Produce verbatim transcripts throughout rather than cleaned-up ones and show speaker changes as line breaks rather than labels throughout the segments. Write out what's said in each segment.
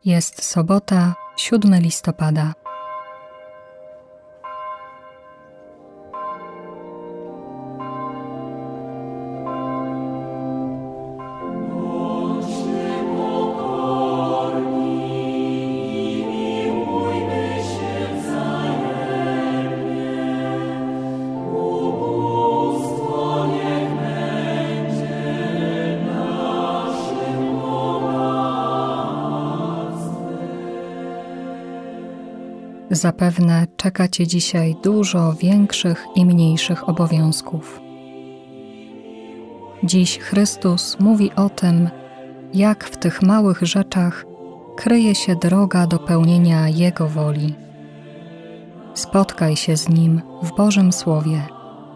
Jest sobota, siódmego listopada. Zapewne czeka Cię dzisiaj dużo większych i mniejszych obowiązków. Dziś Chrystus mówi o tym, jak w tych małych rzeczach kryje się droga do pełnienia Jego woli. Spotkaj się z Nim w Bożym Słowie.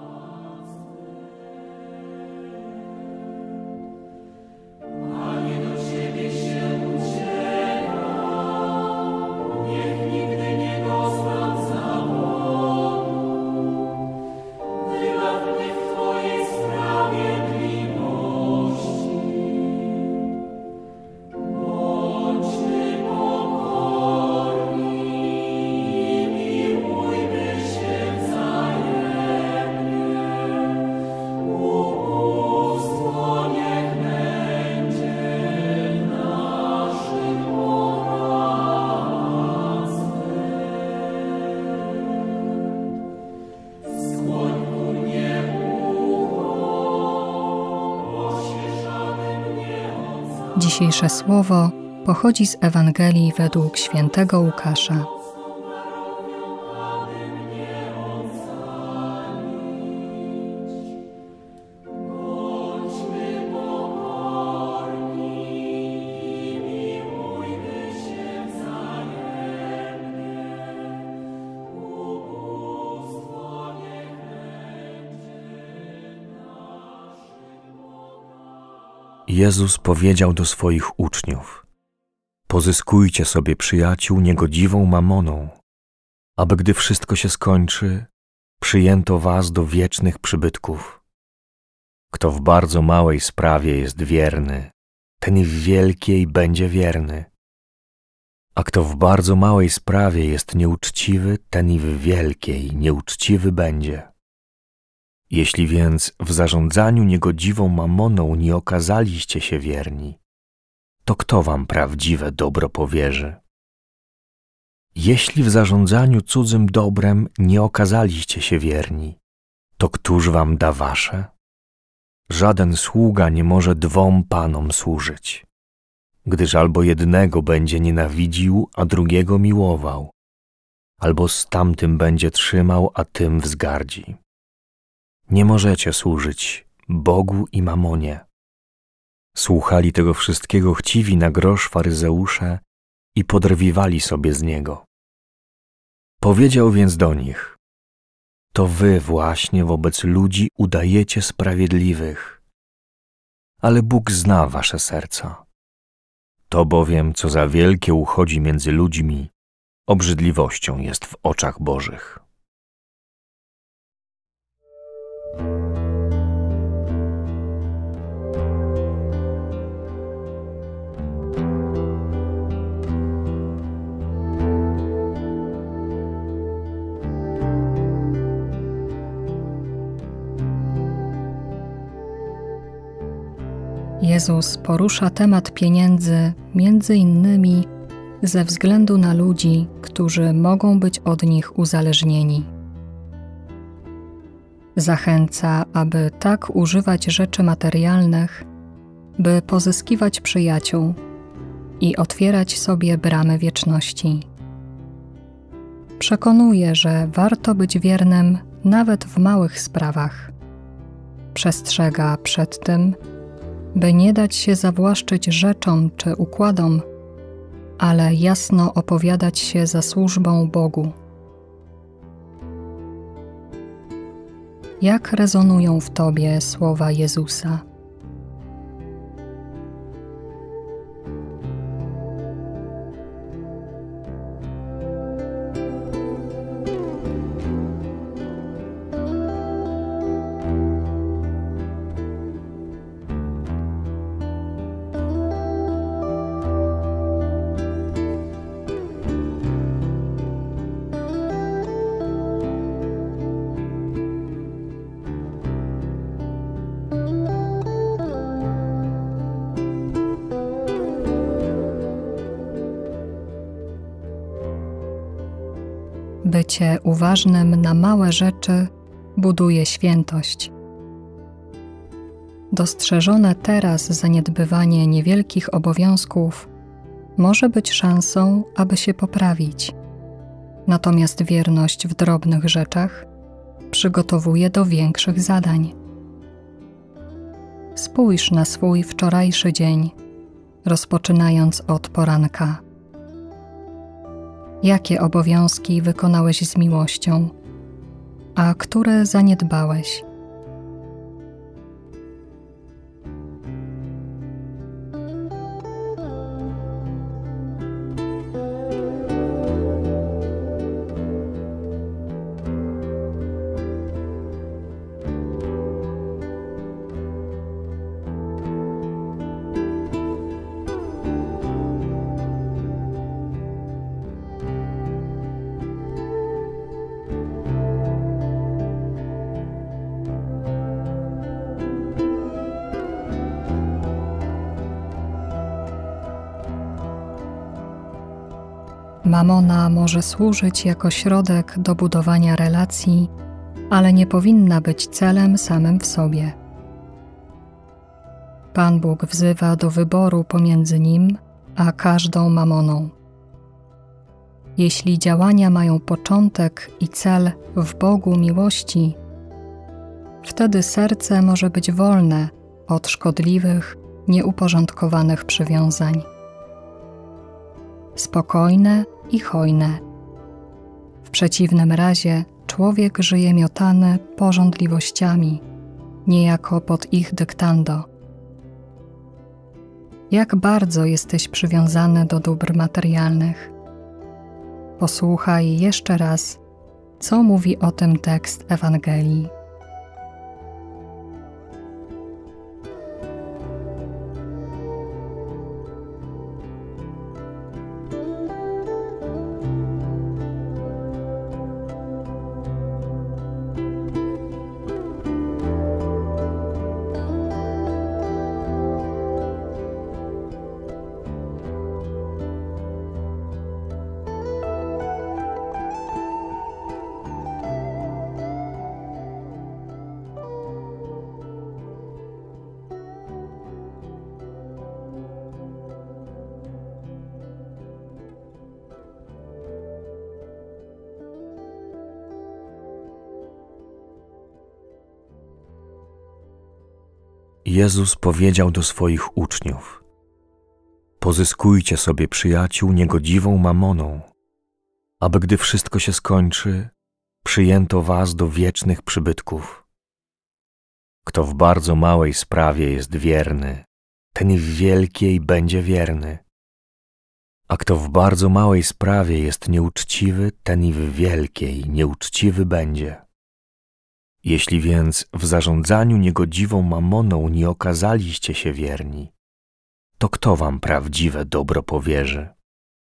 Dzisiejsze słowo pochodzi z Ewangelii według świętego Łukasza.
Jezus powiedział do swoich uczniów: pozyskujcie sobie przyjaciół niegodziwą mamoną, aby gdy wszystko się skończy, przyjęto was do wiecznych przybytków. Kto w bardzo małej sprawie jest wierny, ten i w wielkiej będzie wierny. A kto w bardzo małej sprawie jest nieuczciwy, ten i w wielkiej nieuczciwy będzie. Jeśli więc w zarządzaniu niegodziwą mamoną nie okazaliście się wierni, to kto wam prawdziwe dobro powierzy? Jeśli w zarządzaniu cudzym dobrem nie okazaliście się wierni, to któż wam da wasze? Żaden sługa nie może dwom panom służyć, gdyż albo jednego będzie nienawidził, a drugiego miłował, albo z tamtym będzie trzymał, a tym wzgardzi. Nie możecie służyć Bogu i mamonie. Słuchali tego wszystkiego chciwi na grosz faryzeusze i podrwiwali sobie z niego. Powiedział więc do nich: to wy właśnie wobec ludzi udajecie sprawiedliwych, ale Bóg zna wasze serca. To bowiem, co za wielkie uchodzi między ludźmi, obrzydliwością jest w oczach Bożych.
Jezus porusza temat pieniędzy między innymi ze względu na ludzi, którzy mogą być od nich uzależnieni. Zachęca, aby tak używać rzeczy materialnych, by pozyskiwać przyjaciół i otwierać sobie bramy wieczności. Przekonuje, że warto być wiernym nawet w małych sprawach. Przestrzega przed tym, by nie dać się zawłaszczyć rzeczom czy układom, ale jasno opowiadać się za służbą Bogu. Jak rezonują w Tobie słowa Jezusa? Bycie uważnym na małe rzeczy buduje świętość. Dostrzeżone teraz zaniedbywanie niewielkich obowiązków może być szansą, aby się poprawić. Natomiast wierność w drobnych rzeczach przygotowuje do większych zadań. Spójrz na swój wczorajszy dzień, rozpoczynając od poranka. Jakie obowiązki wykonałeś z miłością, a które zaniedbałeś? Mamona może służyć jako środek do budowania relacji, ale nie powinna być celem samym w sobie. Pan Bóg wzywa do wyboru pomiędzy nim a każdą mamoną. Jeśli działania mają początek i cel w Bogu miłości, wtedy serce może być wolne od szkodliwych, nieuporządkowanych przywiązań. Spokojne i hojne. W przeciwnym razie człowiek żyje miotany pożądliwościami, niejako pod ich dyktando. Jak bardzo jesteś przywiązany do dóbr materialnych? Posłuchaj jeszcze raz, co mówi o tym tekst Ewangelii.
Jezus powiedział do swoich uczniów: pozyskujcie sobie przyjaciół niegodziwą mamoną, aby gdy wszystko się skończy, przyjęto was do wiecznych przybytków. Kto w bardzo małej sprawie jest wierny, ten w wielkiej będzie wierny. A kto w bardzo małej sprawie jest nieuczciwy, ten i w wielkiej nieuczciwy będzie. Jeśli więc w zarządzaniu niegodziwą mamoną nie okazaliście się wierni, to kto wam prawdziwe dobro powierzy?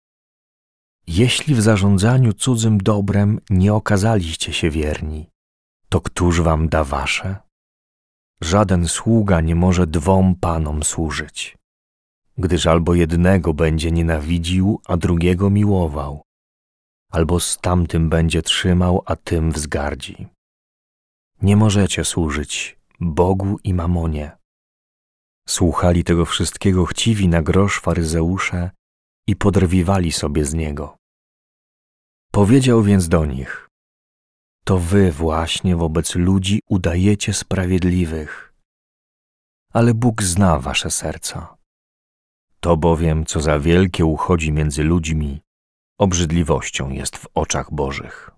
Jeśli w zarządzaniu cudzym dobrem nie okazaliście się wierni, to któż wam da wasze? Żaden sługa nie może dwom panom służyć, gdyż albo jednego będzie nienawidził, a drugiego miłował, albo z tamtym będzie trzymał, a tym wzgardzi. Nie możecie służyć Bogu i mamonie. Słuchali tego wszystkiego chciwi na grosz faryzeusze i podrwiwali sobie z niego. Powiedział więc do nich: to wy właśnie wobec ludzi udajecie sprawiedliwych, ale Bóg zna wasze serca. To bowiem, co za wielkie uchodzi między ludźmi, obrzydliwością jest w oczach Bożych.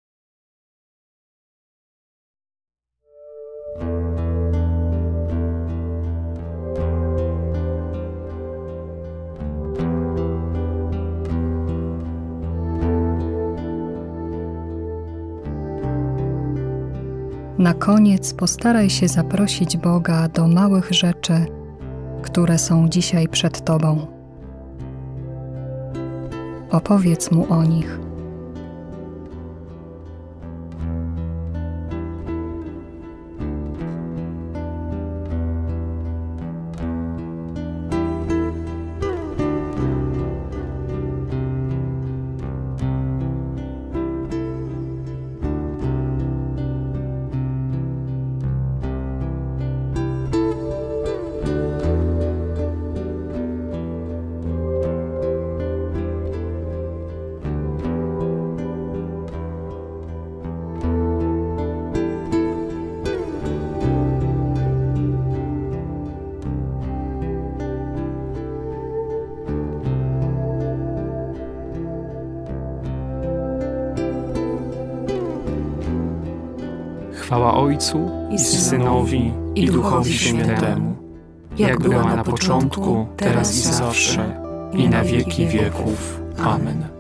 Na koniec postaraj się zaprosić Boga do małych rzeczy, które są dzisiaj przed Tobą. Opowiedz Mu o nich.
Chwała Ojcu i Synowi i Duchowi Świętemu, jak była na początku, teraz i zawsze, i na wieki wieków. Amen.